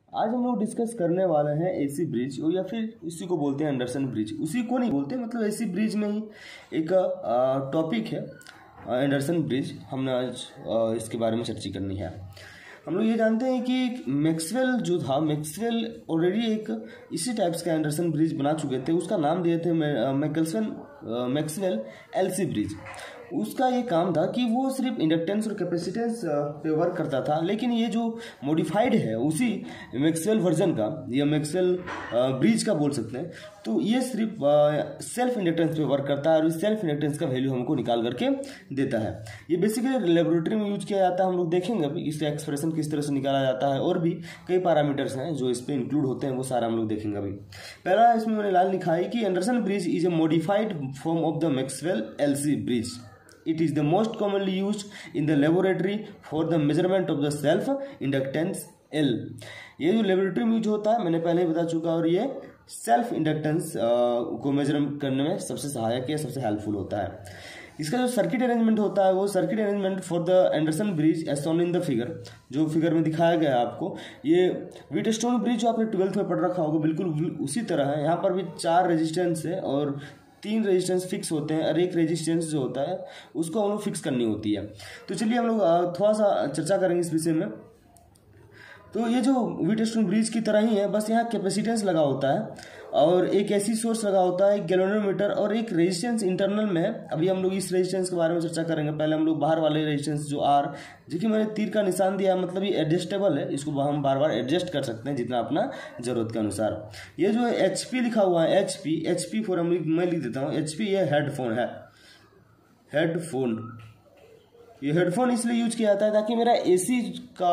आज हम लोग डिस्कस करने वाले हैं एसी ब्रिज या फिर इसी को बोलते हैं एंडरसन ब्रिज। उसी को नहीं बोलते, मतलब एसी ब्रिज में ही एक टॉपिक है एंडरसन ब्रिज। हमने आज इसके बारे में चर्चा करनी है। हम लोग ये जानते हैं कि मैक्सवेल जो था, मैक्सवेल ऑलरेडी एक इसी टाइप्स का एंडरसन ब्रिज बना चुके थे। उसका नाम दिए थे मैक्सवेल एलसी ब्रिज। उसका ये काम था कि वो सिर्फ इंडक्टेंस और कैपेसिटेंस पे वर्क करता था, लेकिन ये जो मॉडिफाइड है उसी मैक्सवेल वर्जन का या मैक्सवेल ब्रिज का बोल सकते हैं, तो ये सिर्फ सेल्फ इंडक्टेंस पे वर्क करता है और इस सेल्फ इंडक्टेंस का वैल्यू हमको निकाल करके देता है। ये बेसिकली लेबोरेटरी में यूज किया जाता है। हम लोग देखेंगे अभी इसका एक्सप्रेशन किस तरह से निकाला जाता है, और भी कई पैरामीटर्स हैं जो इस पे इंक्लूड होते हैं, वो सारा हम लोग देखेंगे अभी। पहला इसमें मैंने लाल लिखा है कि Anderson bridge is a modified form of the Maxwell LC bridge. It is the most commonly used in the laboratory for the measurement of the self inductance L. ये जो लेबोरेटरी में यूज होता है मैंने पहले ही बता चुका, और ये सेल्फ इंडक्टेंस को मेजर करने में सबसे सहायक या सबसे हेल्पफुल होता है। इसका जो सर्किट अरेंजमेंट होता है वो circuit arrangement for the Anderson bridge as shown in the figure, जो फिगर में दिखाया गया है आपको। ये व्हीटस्टोन ब्रिज जो आपने 12th में पढ़ रखा होगा बिल्कुल उसी तरह है। यहाँ पर भी 4 रेजिस्टेंस है और 3 रेजिस्टेंस फिक्स होते हैं, और एक रेजिस्टेंस जो होता है उसको हम लोग फिक्स करनी होती है। तो चलिए हम लोग थोड़ा सा चर्चा करेंगे इस विषय में। तो ये जो व्हीटस्टोन ब्रिज की तरह ही है, बस यहाँ कैपेसिटेंस लगा होता है और एक एसी सोर्स लगा होता है, एक गैल्वेनोमीटर और एक रेजिस्टेंस इंटरनल में है। अभी हम लोग इस रेजिस्टेंस के बारे में चर्चा करेंगे। पहले हम लोग बाहर वाले रेजिस्टेंस जो आर, देखिए मैंने तीर का निशान दिया है, मतलब ये एडजस्टेबल है, इसको हम बार बार एडजस्ट कर सकते हैं जितना अपना जरूरत के अनुसार। ये जो HP लिखा हुआ है, HP फॉर मैं लिख देता हूँ HP, ये हेडफोन है, हेडफोन। ये हेडफोन इसलिए यूज किया जाता है ताकि मेरा एसी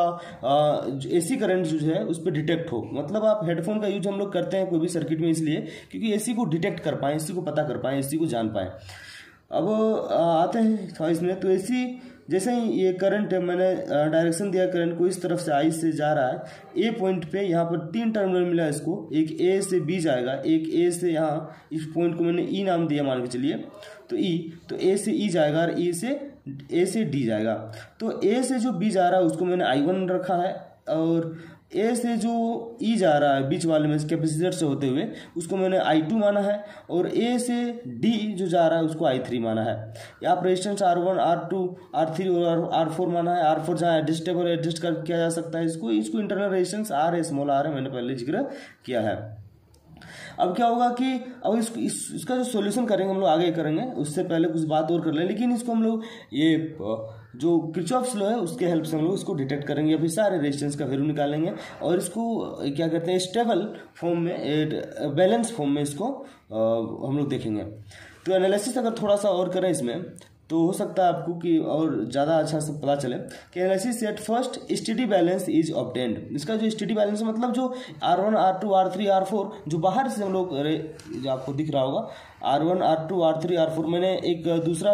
करंट जो है उस पर डिटेक्ट हो। मतलब आप हेडफोन का यूज हम लोग करते हैं कोई भी सर्किट में इसलिए क्योंकि एसी को डिटेक्ट कर पाएँ, एसी को पता कर पाएँ, एसी को जान पाएँ। अब आते हैं थोड़ा इसमें। तो एसी जैसे ही ये करंट है, मैंने डायरेक्शन दिया करंट को इस तरफ से आई से जा रहा है। ए पॉइंट पे यहाँ पर 3 टर्मिनल मिला है इसको, एक ए से बी जाएगा, एक ए से यहाँ इस पॉइंट को मैंने ई नाम दिया मान के चलिए, तो ई, तो ए से ई जाएगा और ए से डी जाएगा। तो ए से जो बी जा रहा है उसको मैंने I1 रखा है, और ए से जो ई जा रहा है बीच वाले में कैपेसिटर से होते हुए उसको मैंने I2 माना है, और ए से डी जो जा रहा है उसको I3 माना है। या आप रेजिस्टेंस R1, R2, R3 और R4 माना है। R4 जहाँ एडजस्टेबल एडजस्ट कर किया जा सकता है, इसको इंटरनल रेजिस्टेंस R है, स्मॉल r है, मैंने पहले जिक्र किया है। अब क्या होगा कि अब इसका जो सॉल्यूशन करेंगे हम लोग आगे करेंगे, उससे पहले कुछ बात और कर लें। लेकिन इसको हम लोग ये जो किरचॉफ्स लॉ है उसके हेल्प से हम लोग इसको डिटेक्ट करेंगे, अभी सारे रेजिस्टेंस का वैल्यू निकालेंगे और इसको क्या कहते हैं स्टेबल फॉर्म में, बैलेंस फॉर्म में इसको हम लोग देखेंगे। तो एनालिसिस अगर थोड़ा सा और करें इसमें तो हो सकता है आपको कि और ज़्यादा अच्छा से पता चले कि analysis at first steady balance is obtained. इसका जो स्टेडी बैलेंस मतलब जो R1, R2, R3, R4 जो बाहर से हम लोग, जो आपको दिख रहा होगा R1, R2, R3, R4, मैंने एक दूसरा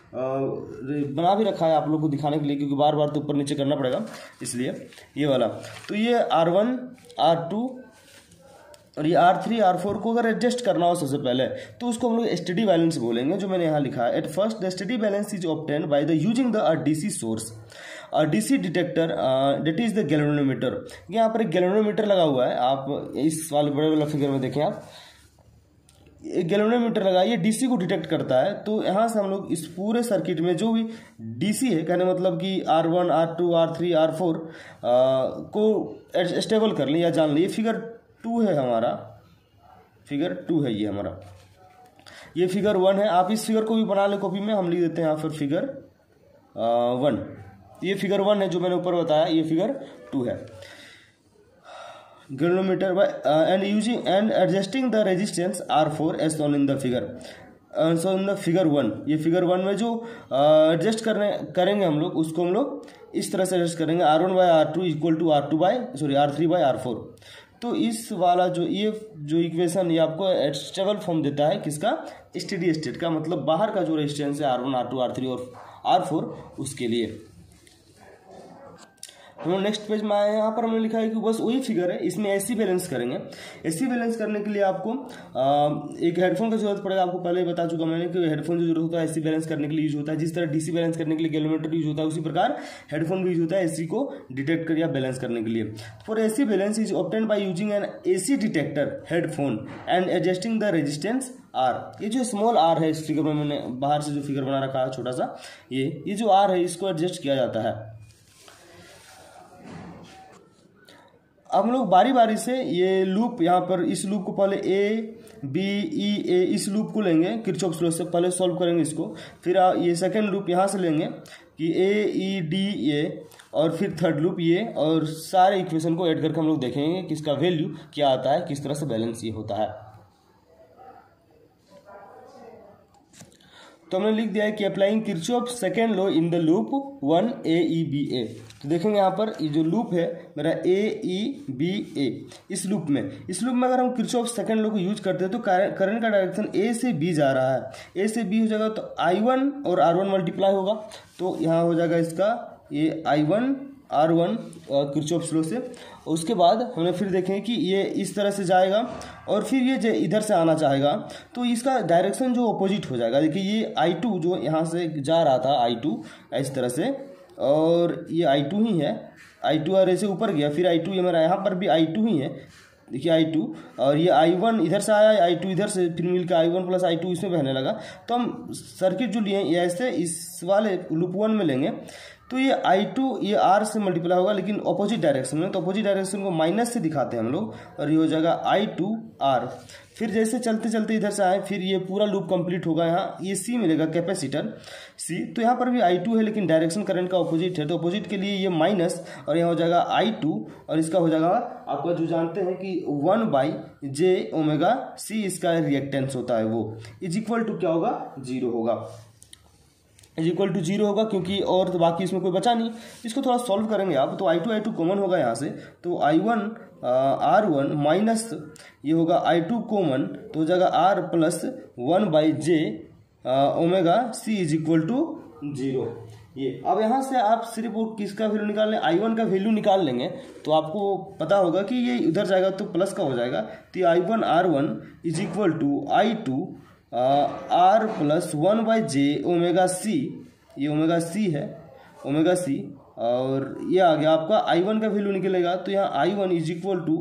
बना भी रखा है आप लोग को दिखाने के लिए, क्योंकि बार बार तो ऊपर नीचे करना पड़ेगा इसलिए ये वाला। तो ये R1, R2 और ये R3, R4 को अगर एडजस्ट करना हो सबसे पहले तो उसको हम लोग स्टेडी बैलेंस बोलेंगे, जो मैंने यहाँ लिखा है। At first the steady balance is obtained by the using the DC source, DC detector, that is the galvanometer. यहाँ पर एक गैल्वेनोमीटर लगा हुआ है, आप इस वाले बड़े वाला फिगर में देखें, आप एक गैल्वेनोमीटर लगा, ये DC को डिटेक्ट करता है। तो यहाँ से हम लोग इस पूरे सर्किट में जो भी DC है, कहने मतलब कि R1, R2, R3, R4 को स्टेबल कर लें या जान लें। ये फिगर 2 है हमारा, फिगर 2 है ये हमारा, ये फिगर 1 है। आप इस फिगर को भी बना लें कॉपी में, हम लिख देते हैं यहाँ पर फिगर 1। ये फिगर 1 है जो मैंने ऊपर बताया, ये फिगर 2 है। Galvanometer and using and adjusting the resistance R4 as shown in the figure, so in the figure 1। ये फिगर 1 में जो एडजस्ट करेंगे हम लोग, उसको हम लोग इस तरह से एडजस्ट करेंगे, R1/R2 इक्वल टू R3/R4। तो इस वाला जो ये जो इक्वेशन ये आपको स्टेबल फॉर्म देता है किसका, स्टेडी स्टेट का, मतलब बाहर का जो रेजिस्टेंस है R1, R2, R3 और R4 उसके लिए। हम लोग नेक्स्ट पेज में आए हैं। यहाँ पर हमने लिखा है कि बस वही फिगर है, इसमें एसी बैलेंस करेंगे। एसी बैलेंस करने के लिए आपको एक हेडफोन का जरूरत पड़ेगा। आपको पहले ही बता चुका मैंने कि हेडफोन जो जरूरत होता है एसी बैलेंस करने के लिए यूज होता है। जिस तरह डीसी बैलेंस करने के लिए गैल्वेनोमीटर यूज होता है, उसी प्रकार हेडफोन भी यूज होता है एसी को डिटेक्ट कर या बैलेंस करने के लिए। For AC balance is obtained by using an AC detector headphone and adjusting the resistance R. ये जो स्मॉल आर है इस फिगर में मैंने बाहर से जो फिगर बना रखा है छोटा सा, ये जो आर है इसको एडजस्ट किया जाता है। अब हम लोग बारी बारी से ये लूप, यहाँ पर इस लूप को पहले ए बी ई ए इस लूप को लेंगे किरचॉफ्स लॉ से, पहले सॉल्व करेंगे इसको। फिर ये सेकेंड लूप यहाँ से लेंगे कि ए ई डी ए, और फिर थर्ड लूप ये, और सारे इक्वेशन को ऐड करके हम लोग देखेंगे कि इसका वैल्यू क्या आता है, किस तरह से बैलेंस ये होता है। तो हमने लिख दिया है कि applying Kirchhoff second law in the loop 1 A E B A. तो देखेंगे यहाँ पर ये जो लूप है मेरा ए ई बी ए, इस लूप में अगर हम किरचॉफ सेकेंड लॉ को यूज करते हैं तो करंट का डायरेक्शन ए से बी जा रहा है। ए से बी हो जाएगा तो I1 और R1 मल्टीप्लाई होगा, तो यहाँ हो जाएगा इसका ये I1 R1 किरचॉफ्स लॉ से। उसके बाद हमने फिर देखें कि ये इस तरह से जाएगा और फिर ये इधर से आना चाहेगा तो इसका डायरेक्शन जो अपोजिट हो जाएगा। देखिए ये I2 जो यहाँ से जा रहा था I2 इस तरह से, और ये I2 ही है, I2 और ऐसे ऊपर गया, फिर I2 ये मेरा यहाँ पर भी I2 ही है, देखिए I2, और ये I1 इधर से आया, I2 इधर से, फिर मिलकर I1 प्लस I2 इसमें बहने लगा। तो हम सर्किट जो लिए ये ऐसे इस वाले लूप 1 में लेंगे तो ये I2 ये R से मल्टीप्लाई होगा लेकिन ऑपोजिट डायरेक्शन में, तो ऑपोजिट डायरेक्शन को माइनस से दिखाते हैं हम लोग, और ये हो जाएगा I2 R। फिर जैसे चलते चलते इधर से आए फिर ये पूरा लूप कंप्लीट होगा। यहाँ ये C मिलेगा कैपेसिटर C, तो यहाँ पर भी I2 है लेकिन डायरेक्शन करंट का ऑपोजिट है, तो ऑपोजिट के लिए ये माइनस, और यहाँ हो जाएगा I2, और इसका हो जाएगा आपका जो जानते हैं कि 1/j⍵C इसका रिएक्टेंस होता है, वो इज इक्वल टू क्या होगा, 0 होगा, इज इक्वल टू 0 होगा, क्योंकि और तो बाकी इसमें कोई बचा नहीं। इसको थोड़ा सॉल्व करेंगे आप, तो I2 कॉमन होगा यहाँ से, तो I1 R1 माइनस ये होगा I2 कॉमन, तो हो जाएगा R plus 1/j⍵C is equal to 0। ये अब यहाँ से आप सिर्फ वो किसका वैल्यू निकाल लें, I1 का वैल्यू निकाल लेंगे तो आपको पता होगा कि ये उधर जाएगा तो प्लस का हो जाएगा, तो I1 R1 is equal to I2 R plus 1/j⍵C, ये ⍵C है, ⍵C, और ये आ गया आपका I1 का वैल्यू निकलेगा, तो यहाँ I1 is equal to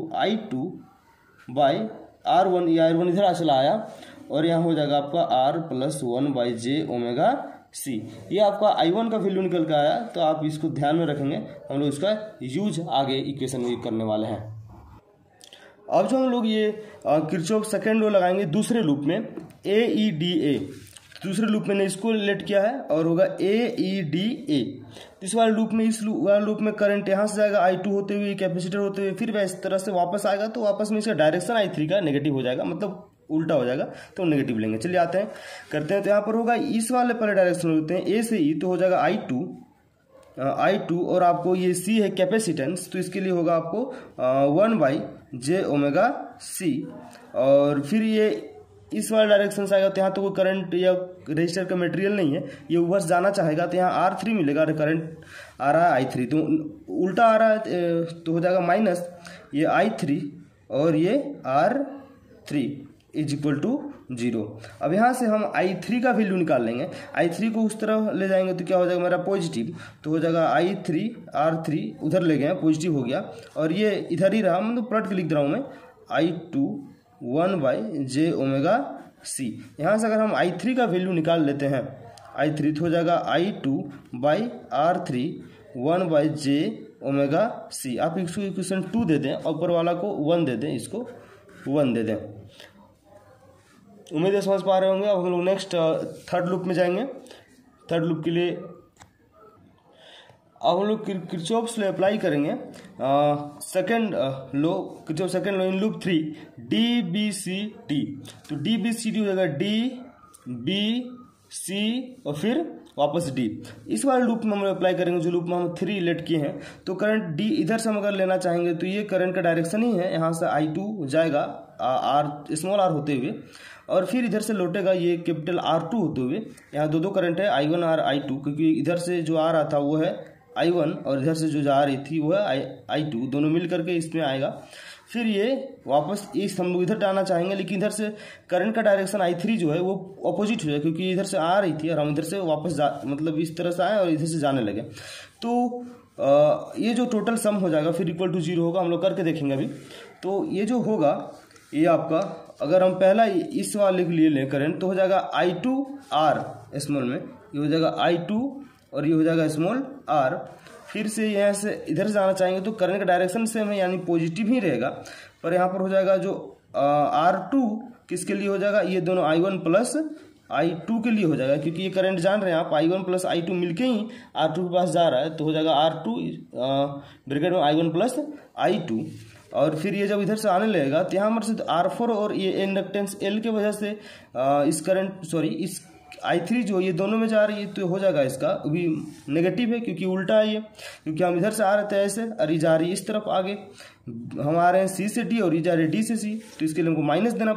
I2/R1, ये R1 इधर चला आया, और यहाँ हो जाएगा आपका R प्लस 1/j⍵C। ये आपका I1 का वैल्यू निकल के आया, तो आप इसको ध्यान में रखेंगे, हम लोग इसका यूज आगे इक्वेशन में करने वाले हैं। अब जो हम लोग ये किरचॉफ सेकेंड लॉ लगाएंगे दूसरे लूप में AEDA, दूसरे लूप में इसको रिलेट किया है और होगा AEDA। इस वाले लूप में में करंट यहाँ से जाएगा I2 होते हुए कैपेसिटर होते हुए, फिर वह इस तरह से वापस आएगा, तो वापस में इसका डायरेक्शन I3 का नेगेटिव हो जाएगा, मतलब उल्टा हो जाएगा, तो नेगेटिव लेंगे। चलिए आते हैं करते हैं, तो यहाँ पर होगा इस वाले पहले डायरेक्शन होते हैं A से E, तो हो जाएगा I2 और आपको ये C है कैपेसिटेंस, तो इसके लिए होगा आपको 1/j⍵C, और फिर ये इस वाले डायरेक्शन से आएगा, तो यहाँ तो कोई करंट या रजिस्टर का मटेरियल नहीं है, ये ऊपर से जाना चाहेगा, तो यहाँ R3 मिलेगा, करंट आ रहा है I3, तो उल्टा आ रहा है, तो हो जाएगा माइनस ये I3 और ये R3 इज इक्वल टू 0। अब यहाँ से हम I3 का वैल्यू निकाल लेंगे, I3 को उस तरह ले जाएंगे तो क्या हो जाएगा मेरा पॉजिटिव, तो हो जाएगा I3 R3 उधर ले गए पॉजिटिव हो गया, और ये इधर ही रहा, मतलब पलट के लिख रहा हूँ मैं I2 1/j⍵C। यहाँ से अगर हम I3 का वैल्यू निकाल लेते हैं I3, तो हो जाएगा I2/R3 1/j⍵C। आप इसको इक्वेशन 2 दे दें, ऊपर वाला को 1 दे दें, इसको 1 दे दें। उम्मीद है समझ पा रहे होंगे। अब हम लोग नेक्स्ट थर्ड लूप में जाएंगे। थर्ड लूप के लिए अब हम लोग किरचॉफ्स लॉ अप्लाई करेंगे, second law, Kirchhoff second law in loop 3 DBCD। तो DBCD हो जाएगा DBC और फिर वापस D। इस वाले लूप में हम लोग अप्लाई करेंगे जो लूप में हम 3 लेट किए हैं, तो करंट D इधर से हम अगर लेना चाहेंगे तो ये करंट का डायरेक्शन ही है, यहाँ से I2 जाएगा स्मॉल r होते हुए, और फिर इधर से लौटेगा ये कैपिटल R2 होते हुए। यहाँ दो करंट है I1 और I2, क्योंकि इधर से जो आ रहा था वो है I1 और इधर से जो जा रही थी वो है I2, दोनों मिल करके इसमें आएगा। फिर ये वापस इस हम लोग इधर डालना चाहेंगे, लेकिन इधर से करंट का डायरेक्शन I3 जो है वो अपोजिट हो जाए, क्योंकि इधर से आ रही थी और हम इधर से वापस मतलब इस तरह से आए और इधर से जाने लगे। तो ये जो टोटल सम हो जाएगा फिर इक्वल टू 0 होगा। हम लोग करके देखेंगे अभी। तो ये जो होगा ये आपका, अगर हम पहला इस वाले के लिए लें करंट, तो हो जाएगा I2R स्मॉल में, ये हो जाएगा I2 और ये हो जाएगा स्मॉल r। फिर से यहाँ से इधर से जाना चाहेंगे तो करंट का डायरेक्शन सेम है, यानी पॉजिटिव ही रहेगा, पर यहाँ पर हो जाएगा जो R2 किसके लिए हो जाएगा, ये दोनों I1 प्लस I2 के लिए हो जाएगा, क्योंकि ये करंट जान रहे हैं आप I1 प्लस I2 मिलके ही R2 के पास जा रहा है। तो हो जाएगा R2 ब्रैकेट में I1 प्लस I2। और फिर ये जब इधर से आने लगेगा तो यहाँ पर से R4 और ये इंडक्टेंस L के वजह से इस करंट इस I3 जो ये दोनों में जा रही है, तो हो जाएगा इसका भी नेगेटिव है, क्योंकि उल्टा है ये, क्योंकि हम इधर से आ रहे थे ऐसे और ये जा रही है इस तरफ आगे, हम आ रहे हैं C से D और ये जा रही है D से C, तो इसके लिए हमको माइनस देना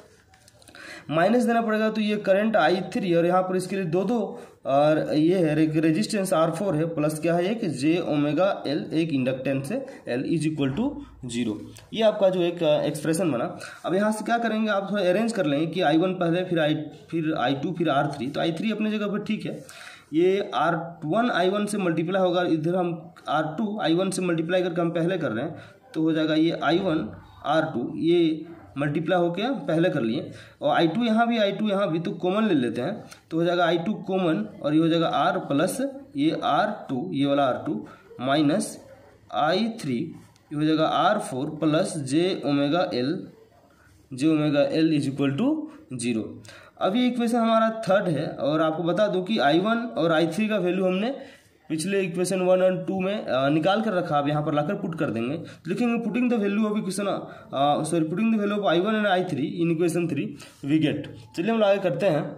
पड़ेगा। तो ये करंट I3 और यहाँ पर इसके लिए दो और ये है रेजिस्टेंस R4 है, प्लस क्या है एक j ओमेगा L, एक इंडक्टेंस है L इज इक्वल टू 0। ये आपका जो एक एक्सप्रेशन बना। अब यहाँ से क्या करेंगे, आप थोड़ा अरेंज कर लेंगे कि I1 पहले, फिर I2 फिर R3। तो I3 अपने जगह पर ठीक है, ये R1 I1 से मल्टीप्लाई होगा, इधर हम R2 I1 से मल्टीप्लाई करके हम पहले कर रहे हैं, तो हो जाएगा ये I1 R2 ये मल्टीप्लाई होके पहले कर लिए, और I2 यहाँ भी तो कॉमन ले लेते हैं, तो हो जाएगा I2 कॉमन और ये हो जाएगा R प्लस ये R2, ये वाला R2 माइनस I3, ये हो जाएगा R4 plus j omega L is equal to 0। अब ये इक्वेशन हमारा थर्ड है, और आपको बता दूं कि I1 और I3 का वैल्यू हमने पिछले इक्वेशन 1 और 2 में निकाल कर रखा। अब यहाँ पर लाकर पुट कर देंगे, लिखेंगे putting the value of equation putting the value of I1 and I3 in equation 3 we get. चलिए हम आगे करते हैं।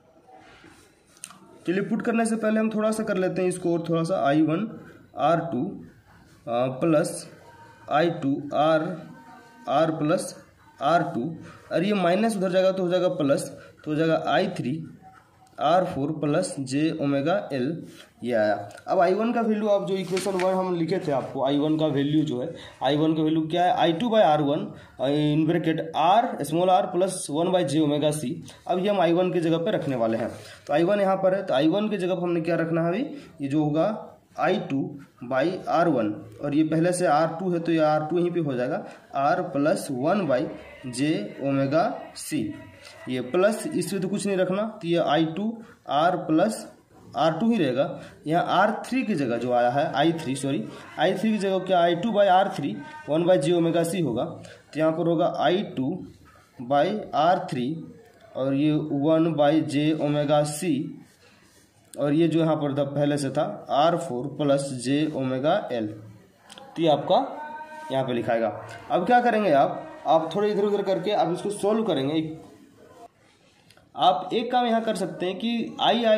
चलिए पुट करने से पहले हम थोड़ा सा कर लेते हैं इसको, और थोड़ा सा I1 R2 plus I2 R plus R2, और ये माइनस उधर जाएगा तो हो जाएगा प्लस, तो हो जाएगा I3 R4 plus j omega L, ये आया। अब I1 का वैल्यू, आप जो इक्वेशन 1 हम लिखे थे आपको, I1 का वैल्यू जो है, I1 का वैल्यू क्या है, I2 by R1 in bracket R small r plus 1 by j omega C। अब ये हम I1 की जगह पे रखने वाले हैं, तो I1 यहाँ पर है, तो I1 की जगह पर हमने क्या रखना है अभी, ये जो होगा I2 बाई R1, और ये पहले से R2 है तो ये R2 यहीं पे हो जाएगा R plus 1 by j omega C, ये प्लस इसमें तो कुछ नहीं रखना, तो ये I2 R प्लस R2 ही रहेगा। यहाँ R3 की जगह जो आया है I3 की जगह क्या I2 by R3 1 by j omega C होगा, तो यहाँ पर होगा I2 बाई R3 और ये 1 बाई j ओमेगा C, और ये जो यहाँ पर पहले से था R4 plus j omega L, तो ये आपका यहाँ पे लिखाएगा। अब क्या करेंगे आप थोड़े इधर उधर करके आप इसको सोल्व करेंगे। आप एक काम यहाँ कर सकते हैं कि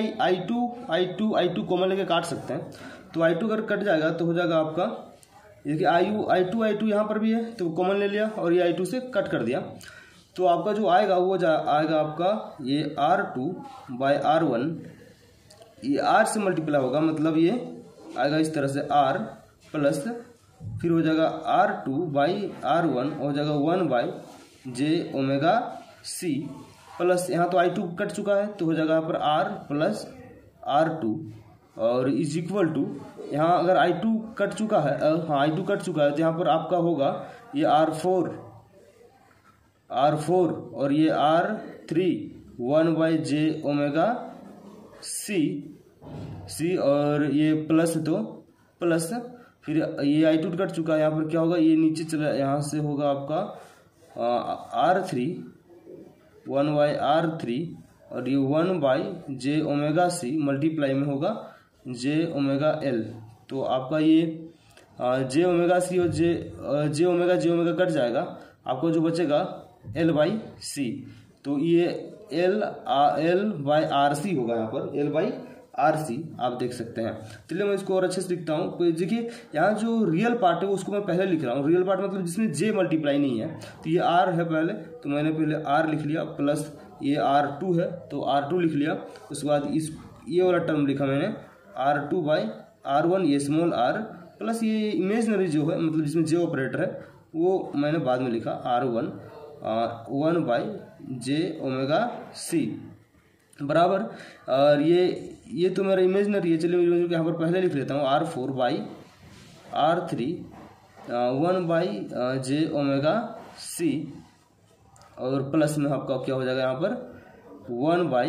I2 कॉमन लेके काट सकते हैं, तो I2 अगर कट जाएगा तो हो जाएगा आपका, देखिए I2 यहाँ पर भी है तो कॉमन ले लिया और ये I2 से कट कर दिया, तो आपका जो आएगा वो आएगा आपका ये R2 बाई R1, ये R से मल्टीप्लाई होगा, मतलब ये आएगा इस तरह से R प्लस फिर हो जाएगा R2 बाई R1 हो जाएगा 1 by j omega C plus यहाँ तो I2 कट चुका है तो हो जाएगा यहाँ पर R प्लस R2 और इज इक्वल टू, यहाँ अगर I2 कट चुका है, हाँ I2 कट चुका है तो यहाँ पर आपका होगा ये R4 और ये R3 1 by j omega C और ये प्लस, तो प्लस फिर ये I2 कट चुका है, यहाँ पर क्या होगा ये नीचे चला, यहाँ से होगा आपका R3 1 बाई R3 और ये 1 by j omega C multiply में होगा j ओमेगा L, तो आपका ये j ओमेगा C और j ओमेगा कट जाएगा, आपको जो बचेगा L बाई C, तो ये L बाई RC होगा, यहाँ पर L बाई RC आप देख सकते हैं। चलिए मैं इसको और अच्छे से लिखता हूँ। देखिए यहाँ जो रियल पार्ट है उसको मैं पहले लिख रहा हूँ, रियल पार्ट मतलब जिसमें j मल्टीप्लाई नहीं है, तो ये R है पहले, तो मैंने पहले R लिख लिया, प्लस ये R2 है तो R2 लिख लिया, उसके बाद इस ये वाला टर्म लिखा मैंने R2 बाई R1 ये स्मॉल r प्लस ये इमेजनरी जो है मतलब जिसमें जे ऑपरेटर है वो मैंने बाद में लिखा R1 1 बाई जे ओमेगा सी बराबर। और ये तो मेरा इमेजनरी है, चलिए इमेजनरी यहाँ पर पहले लिख लेता हूँ R4 by R3 1 by J omega C और प्लस में आपका क्या हो जाएगा यहाँ पर 1 बाई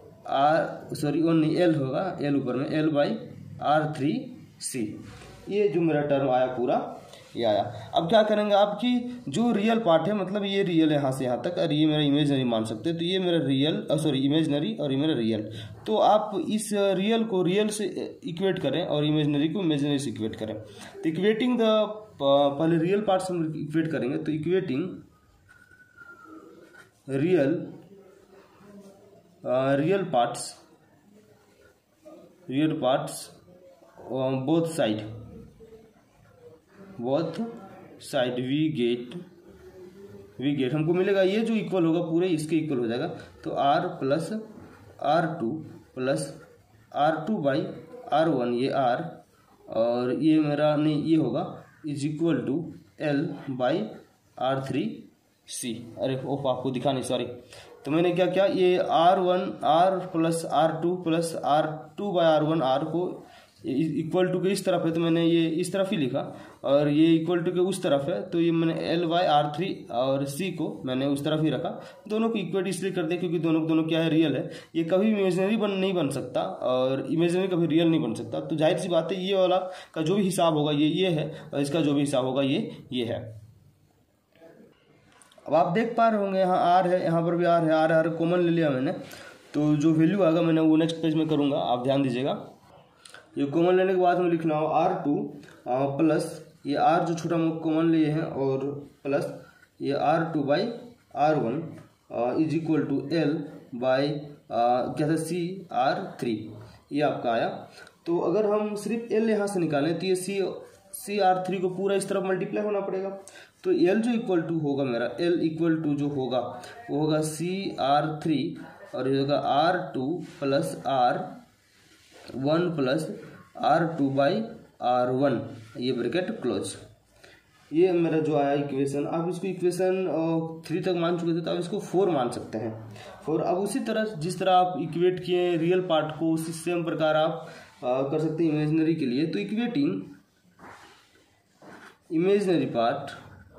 एल होगा, एल ऊपर में L बाई R3C। ये जो मेरा टर्म आया पूरा ये आया। अब क्या करेंगे, आपकी जो रियल पार्ट है मतलब ये रियल है यहाँ से यहाँ तक और ये मेरा इमेजनरी मान सकते हैं, तो ये मेरा रियल इमेजनरी और ये मेरा रियल। तो आप इस रियल को रियल से इक्वेट करें और इमेजनरी को इमेजनरी से इक्वेट करें। तो इक्वेटिंग द पहले रियल पार्ट्स हम इक्वेट करेंगे, तो equating real parts both side we get हमको मिलेगा ये जो इक्वल होगा पूरे इसके इक्वल हो जाएगा। तो R plus R2 by R1 ये R और ये मेरा नहीं ये होगा is equal to L by R3C। अरे ओह आपको दिखा नहीं, सॉरी। तो मैंने क्या किया, ये R plus R2 plus R2 by R1 R को इक्वल टू के इस तरफ है तो मैंने ये इस तरफ ही लिखा और ये इक्वल टू के उस तरफ है तो ये मैंने L बाई R3 और C को मैंने उस तरफ ही रखा। दोनों को इक्वेट इसलिए कर दिया क्योंकि दोनों क्या है, रियल है। ये कभी इमेजनरी नहीं बन सकता और इमेजनरी कभी रियल नहीं बन सकता। तो जाहिर सी बात है ये वाला का जो भी हिसाब होगा ये है और इसका जो भी हिसाब होगा ये है। अब आप देख पा रहे होंगे यहाँ R है, यहाँ पर भी R है, R कॉमन ले लिया मैंने। तो जो वैल्यू आएगा मैंने वो नेक्स्ट पेज में करूँगा, आप ध्यान दीजिएगा। ये कॉमन लेने के बाद हमें लिखना हो R2 प्लस ये R जो छोटा मोटा कॉमन लिए हैं और प्लस ये R2 by R1 is equal to L by क्या था CR3। ये आपका आया। तो अगर हम सिर्फ L यहाँ से निकालें तो ये CR3 को पूरा इस तरफ मल्टीप्लाई होना पड़ेगा। तो L जो इक्वल टू होगा मेरा L इक्वल टू जो होगा वो होगा CR3 और ये होगा R2 plus R1 plus R2 by R1 ये ब्रैकेट क्लोज। ये मेरा जो आया इक्वेशन, आप इसको इक्वेशन 3 तक मान चुके थे तो आप इसको 4 मान सकते हैं 4। अब उसी तरह जिस तरह आप इक्वेट किए रियल पार्ट को उसी सेम प्रकार आप कर सकते हैं इमेजनरी के लिए। तो इक्वेटिंग इमेजनरी पार्ट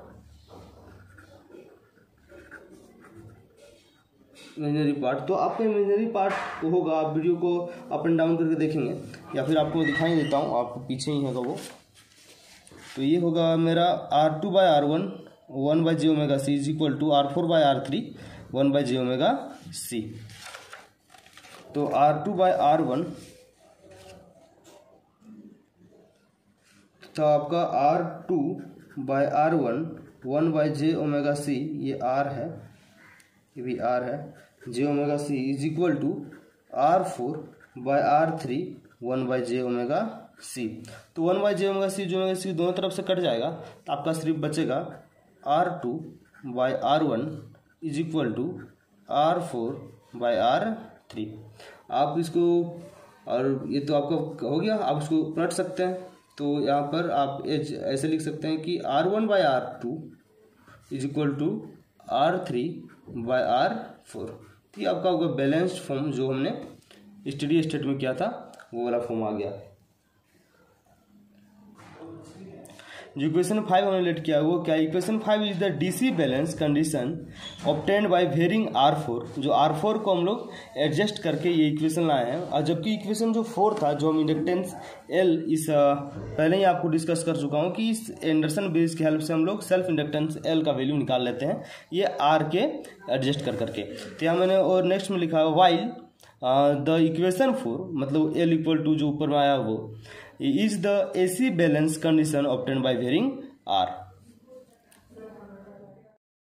तो आपका इमेजनरी पार्ट होगा, आप वीडियो को अप एंड डाउन करके देखेंगे या फिर आपको दिखाई देता हूँ, आपको पीछे ही होगा वो। तो ये होगा मेरा R2 by R1 1 by J omega C is equal to R4 by R3 1 by J omega C. तो R2 बाई R1 तो आपका R2 by R1 1 by J omega C ये R है, ये भी R है, J omega C is equal to R4 by R3 1 by J omega C. तो 1 by J omega सी दोनों तरफ से कट जाएगा तो आपका सिर्फ बचेगा R2 by R1 is equal to R4 by R3। आप इसको और ये तो आपका हो गया, आप इसको पलट सकते हैं। तो यहाँ पर आप ऐसे लिख सकते हैं कि R1 by R2 is equal to R3 by R4। तो ये आपका होगा बैलेंस्ड फॉर्म जो हमने स्टडी स्टेट में किया था वो वाला फॉर्म आ गया। जो इक्वेशन 5 हमने लेट किया वो क्या, equation 5 is the DC balance condition obtained by varying R4। जो R4 को हम लोग एडजस्ट करके ये इक्वेशन लाए हैं। और जबकि इक्वेशन जो 4 था जो हम इंडक्टेंस L इस पहले ही आपको डिस्कस कर चुका हूँ कि इस एंडरसन ब्रिज की हेल्प से हम लोग सेल्फ इंडक्टेंस L का वैल्यू निकाल लेते हैं ये R के एडजस्ट कर करके। तो यहाँ मैंने और नेक्स्ट में लिखा है वाइल द इक्वेशन 4 मतलब L इक्वल टू जो ऊपर में आया वो is the AC balance condition obtained by varying R।